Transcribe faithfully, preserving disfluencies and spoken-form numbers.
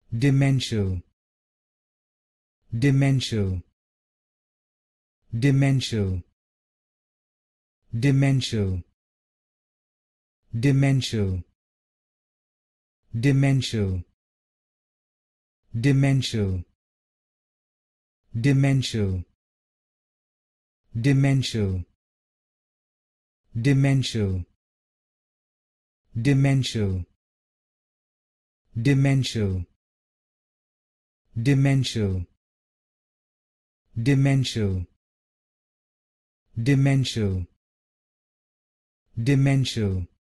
Demential, demential, demential, demential, demential, demential, demential, demential, demential, demential, demential, demential, demential, demential, demential, demential,